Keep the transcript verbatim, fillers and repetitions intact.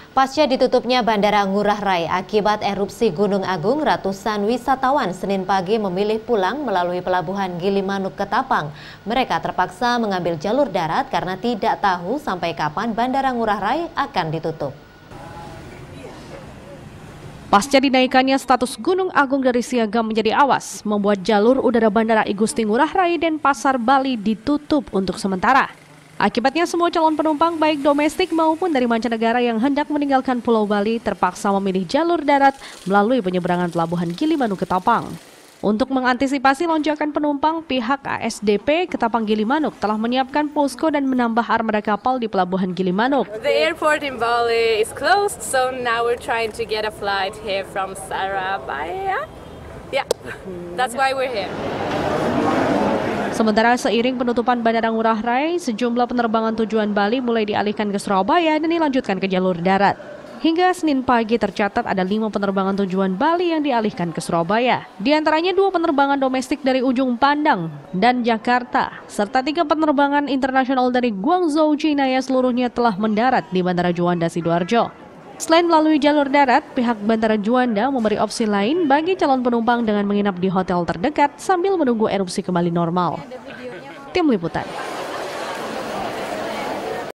Pasca ditutupnya Bandara Ngurah Rai akibat erupsi Gunung Agung, ratusan wisatawan Senin pagi memilih pulang melalui pelabuhan Gilimanuk Ketapang. Mereka terpaksa mengambil jalur darat karena tidak tahu sampai kapan Bandara Ngurah Rai akan ditutup. Pasca dinaikannya status Gunung Agung dari siaga menjadi awas, membuat jalur udara Bandara I Gusti Ngurah Rai dan Pasar Bali ditutup untuk sementara. Akibatnya semua calon penumpang baik domestik maupun dari mancanegara yang hendak meninggalkan Pulau Bali terpaksa memilih jalur darat melalui penyeberangan pelabuhan Gilimanuk Ketapang. Untuk mengantisipasi lonjakan penumpang, pihak A S D P Ketapang Gilimanuk telah menyiapkan posko dan menambah armada kapal di pelabuhan Gilimanuk. The airport in Bali is closed, so now we're trying to get a flight here from Surabaya. Yeah, that's why we're here. Sementara seiring penutupan Bandara Ngurah Rai, sejumlah penerbangan tujuan Bali mulai dialihkan ke Surabaya dan dilanjutkan ke jalur darat. Hingga Senin pagi tercatat ada lima penerbangan tujuan Bali yang dialihkan ke Surabaya. Di antaranya dua penerbangan domestik dari Ujung Pandang dan Jakarta, serta tiga penerbangan internasional dari Guangzhou, China yang seluruhnya telah mendarat di Bandara Juanda Sidoarjo. Selain melalui jalur darat, pihak Bandara Juanda memberi opsi lain bagi calon penumpang dengan menginap di hotel terdekat sambil menunggu erupsi kembali normal. Tim Liputan.